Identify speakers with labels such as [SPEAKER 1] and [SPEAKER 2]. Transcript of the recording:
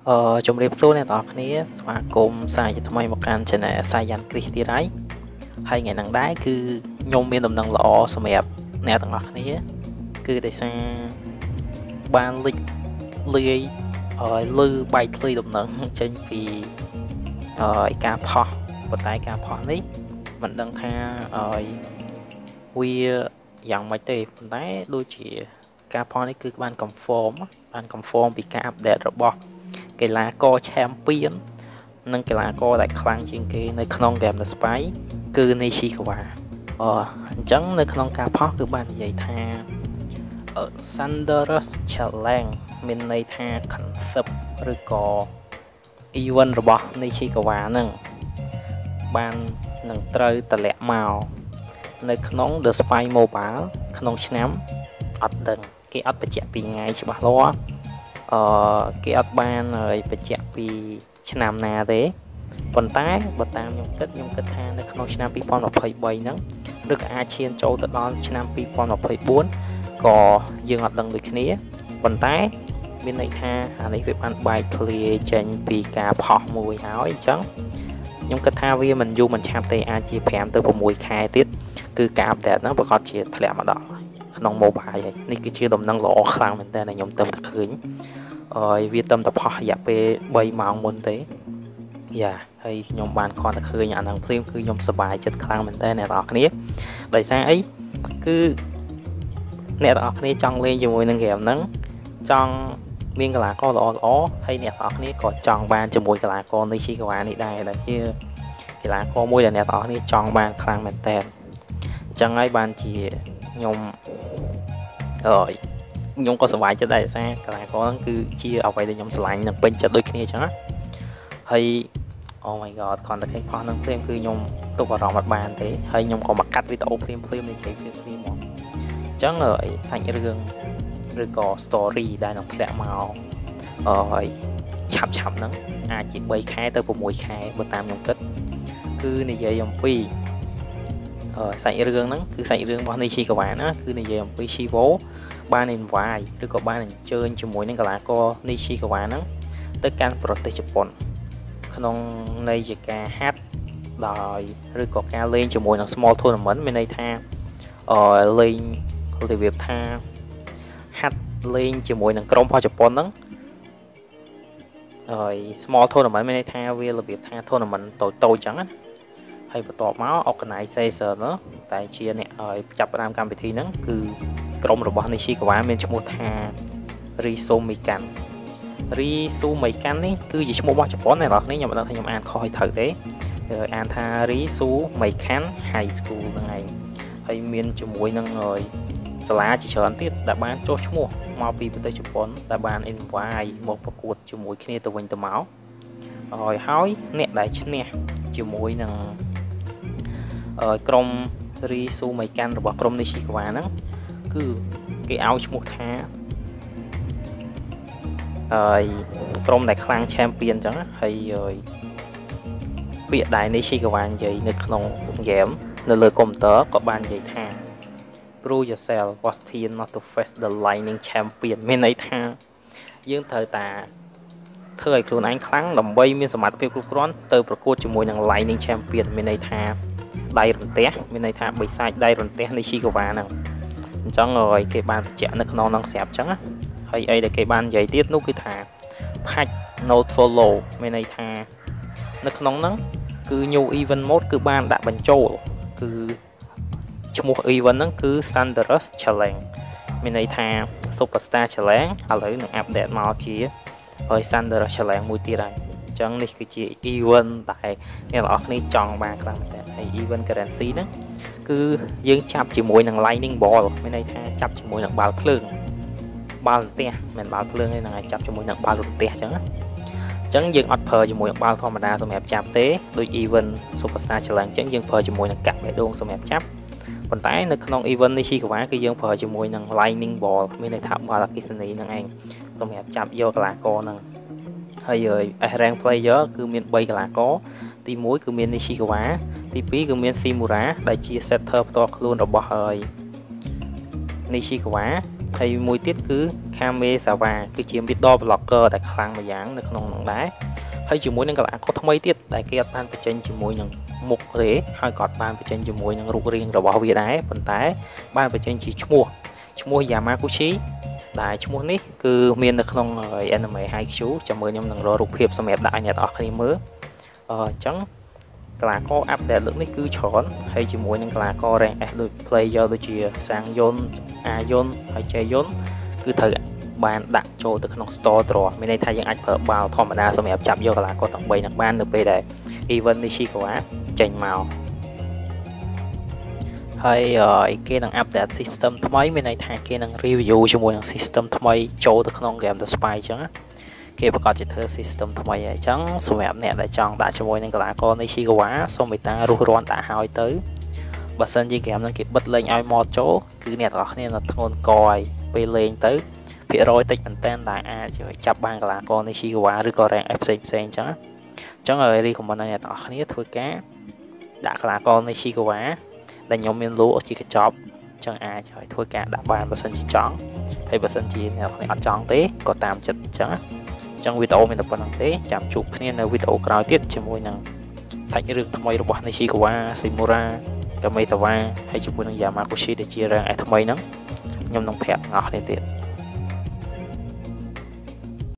[SPEAKER 1] ជំរាបសួរអ្នកទាំងអស់គ្នាស្វាគមន៍សាជាថ្មីមកកាន់ Channel សាយ៉ាន់គ្រីសទៀតហើយថ្ងៃហ្នឹងដែរគឺខ្ញុំមានដំណឹងល្អសម្រាប់អ្នកទាំងអស់គ្នាគឺដោយសារបានលេចលាយលើបែកធ្លាយដំណឹងចេញពីការផុសប៉ុន្តែការផុសនេះមិនដឹងថាវាយ៉ាងម៉េចទេប៉ុន្តែដូចជាការផុសនេះគឺបាន confirm ពីការអាប់ដេតរបស់កីឡាករ Champion និងកីឡាករដែលខ្លាំងជាងគេនៅក្នុង Game The Spy គឺ Nishikawa អញ្ចឹងនៅក្នុងការផុសគឺបាននិយាយថា Thunderous Challenge មានន័យថា concept ឬក៏ event របស់ Nishikawa ហ្នឹងបាននឹងត្រូវតម្លាក់មកនៅក្នុង The Spy Mobile ក្នុងឆ្នាំអត់ដឹងគេអត់បញ្ជាក់ពីថ្ងៃច្បាស់លាស់គេអត់បានបញ្ជាក់ពីឆ្នាំណាទេប៉ុន្តែបើតាមខ្ញុំគិតថានៅក្នុងឆ្នាំ2023ហ្នឹងឬក៏អាចឈានចូលទៅដល់ឆ្នាំ2024ក៏យើងអត់ដឹងដូចគ្នាប៉ុន្តែមានន័យថាអានេះវាបានបែកធ្លាយចេញពីការផុសមួយហើយអញ្ចឹងខ្ញុំគិតថាវាមិនយូរមិនឆាប់ទេអាចជា5ទៅ6ខែទៀតគឺការអាប់ដេតហ្នឹងប្រកាសជាធ្លាក់មកដល់ក្នុង mobile ហើយនេះគឺជាដំណឹងល្អខ្លាំងមែនតើខ្ញុំទៅតែឃើញវាទៅតែផុសរយៈពេល3ម៉ោងមុនទេយ៉ាហើយខ្ញុំបានគ្រាន់តែឃើញអាហ្នឹងភ្លាមគឺខ្ញុំសប្បាយចិត្តខ្លាំងមែនតើអ្នកនរគ្នាដោយសារអីគឺអ្នកនរគ្នាចង់លេងជាមួយនឹងហ្គេមហ្នឹងចង់មានកីឡាករល្អហើយអ្នកនរគ្នាក៏ចង់បានជាមួយកីឡាករ Nishikawa នេះដែរដែលជាកីឡាករមួយដែលអ្នកនរគ្នាចង់បានខ្លាំងមែនតើអញ្ចឹងហើយបានជាខ្ញុំក៏សប្បាយចិត្តដែរដោយសារកីឡាករហ្នឹងគឺជាអ្វីដែលខ្ញុំស្រឡាញ់និងពេញចិត្តដូចគ្នាអញ្ចឹងហើយ Oh my god គ្រាន់តែឃើញផុសហ្នឹងភ្លាមគឺខ្ញុំទប់អារម្មណ៍អត់បានទេហើយខ្ញុំក៏មកកាត់វីដេអូភ្លាមនិយាយភ្លាមមកអញ្ចឹងសាច់រឿងឬក៏ story ដែលនឹងធ្លាក់មកឆាប់ហ្នឹងអាចជា3ខែទៅ6ខែបើតាមខ្ញុំគិតគឺនិយាយអំពីសាច់រឿងហ្នឹងគឺសាច់រឿងរបស់ Nishikawa ណាគឺនិយាយអំពី Shivo បាន invite ឬក៏បានអញ្ជើញជាមួយនឹងកីឡាករ Nishikawa ហ្នឹងទៅកាន់ប្រទេសជប៉ុនក្នុងន័យជាការហាត់ដោយឬក៏ការលេងជាមួយនឹង small tournament មានន័យថាលេងរបៀបថាហាត់លេងជាមួយនឹងក្រុមរបស់ជប៉ុនហ្នឹងហើយ small tournament មានន័យថាវារបៀបថា tournament តូចអញ្ចឹងណាហើយបន្ទាប់មក organizer តែជាអ្នកចាប់ផ្ដើមកម្មវិធីហ្នឹងគឺក្រុមរបស់ Nishikawa មានឈ្មោះថា Rizumikan នេះគឺជាឈ្មោះរបស់ជប៉ុនអ្នកនរគ្នាខ្ញុំមិនដឹងថាខ្ញុំអានខុសហើយត្រូវទេអានថា Rizumikan High School ហ្នឹងឯងហើយមានជាមួយនឹងសាលាជាច្រើនទៀតដែលបានចុះឈ្មោះមកពីប្រទេសជប៉ុនដែលបាន invite មកប្រកួតជាមួយគ្នាទៅវិញទៅមកហើយអ្នកដែលឈ្នះជាមួយនឹងក្រុម Rizumikan របស់ក្រុម Nishikawa ហ្នឹងគឺគេឲ្យឈ្មោះថាក្រុមដែលខ្លាំង Champion អញ្ចឹងហើយពាក្យដែល Nishikawa និយាយនៅក្នុង game នៅលើកុំព្យូទ័រក៏បាននិយាយថា Prove yourself was keen not to face the Lightning Champion មានន័យថាយើងត្រូវតែធ្វើឲ្យខ្លួនឯងខ្លាំងដើម្បីមានសមត្ថភាពគ្រប់គ្រាន់ទៅប្រកួតជាមួយនឹង Lightning Champion មានន័យថាដៃរន្ទះមានន័យថាបិសាចដៃរន្ទះ Nishikawa ហ្នឹងអញ្ចឹងគេបានបញ្ជាក់នៅក្នុងហ្នឹងស្រាប់អញ្ចឹងហើយអីដែលគេបាននិយាយទៀតនោះគឺថា Patch Note Follow មានន័យថានៅក្នុងហ្នឹងគឺ New Event Mode គឺបានដាក់បញ្ចូលគឺឈ្មោះ event ហ្នឹងគឺ Thunderous Challenge មានន័យថា Superstar Challenge ឥឡូវនឹងអាប់ដេតមកជាThunderous Challenge មួយទៀតហើយអញ្ចឹងនេះគឺជា event ដែលអ្នកនរគ្នាចង់បានខ្លាំងមែនតើហើយ event currency ហ្នឹងគឺយើងចាប់ជាមួយនឹង Lightning Ball មានន័យថាចាប់ជាមួយនឹងបាល់ភ្លើងបាល់រន្ទះមិនបាល់ភ្លើងទេហ្នឹងហើយចាប់ជាមួយនឹងបាល់រន្ទះអញ្ចឹងយើងអត់ប្រើជាមួយនឹងបាល់ធម្មតាសម្រាប់ចាប់ទេដូច event Superstar Challenge អញ្ចឹងយើងប្រើជាមួយនឹងកាក់បេះដូងសម្រាប់ចាប់ប៉ុន្តែនៅក្នុង event Nishikawa គឺយើងប្រើជាមួយនឹង Lightning Ball មានន័យថាបាល់អគ្គិសនីហ្នឹងឯងសម្រាប់ចាប់យកកីឡាករហ្នឹងហើយ rank player គឺមាន3កីឡាករទី1គឺមាន Nishikawa ទី2គឺមាន Shimura ដែលជា setter ផ្ទាល់ខ្លួនរបស់Nishikawa hay mùi tiết cứ Kame Sawa cứ chiếm biết đo blocker tại kháng mà dáng được nông nông đá hay chỉ muốn nên là có thông mấy tiết tại kia ban phải trên chỉ mùi những mục thế hai cọt ban phải trên chỉ mùi những rục riêng rồi bảo vệ đá vận tải ban phải trên chỉ mua Yamaguchi đại chúng muốn ní cứ miền được nông rồi anime hai chú cho mới nhầm rồi rục hiệp xem đẹp đại nhật ở khi mới chẳng là có update lượng ní cứ chọn hay chỉ muốn những là có rank được player đôi chia sang zone a zone hay chơi zone cứ thời ban đặt cho từក្នុង store ត្រមានន័យថាយើងអាចប្រើបាល់ធម្មតាសម្រាប់ចាប់យកកីឡាករទាំង3នឹងបាននៅពេលដែល event Nishikawa ចេញមកហើយគេនឹង update system ថ្មីមានន័យថាគេនឹង review ជាមួយនឹង system ថ្មីចូលទៅក្នុង game The Spy អញ្ចឹងគេប្រកាសជាធ្វើ system ថ្មីហើយអញ្ចឹងសម្រាប់អ្នកដែលចង់ដាក់ជាមួយនឹងកីឡាករ Nishikawa សូមមេត្តារុះរាន់ដាក់ឲ្យទៅបើសិនជា game ហ្នឹងគេបិទលេងឲ្យ mod ចូលគឺអ្នកទាំងអស់គ្នានៅធ្ងន់កឲ្យពេលលេងទៅភាគរយតិចមែនតើដែលអាចចាប់បានកីឡាករ Nishikawa ឬក៏ rank F ផ្សេងៗអញ្ចឹងឲ្យ recommend ឲ្យអ្នកទាំងអស់គ្នាធ្វើការដាក់កីឡាករ Nishikawa ដែលខ្ញុំមានលូជាកញ្ចប់អញ្ចឹងអាចឲ្យធ្វើការដាក់បានបើសិនជាចង់ហើយបើសិនជាអ្នកទាំងអត់ចង់ទេក៏តាមចិត្តអញ្ចឹងវីដេអូមានតែប៉ុណ្្នឹងទេចាំជួបគ្នានៅវីដេអូក្រោយទៀតជាមួយនឹងសាច់រឿងថ្មីរបស់ Nishikawa Shimura Kame Sawa ហើយជាមួយនឹង Yamaguchi ដែលជា rank F ថ្មីហ្នឹងខ្ញុំនឹងប្រាប់អ្នកទាំងអស់គ្នាទៀត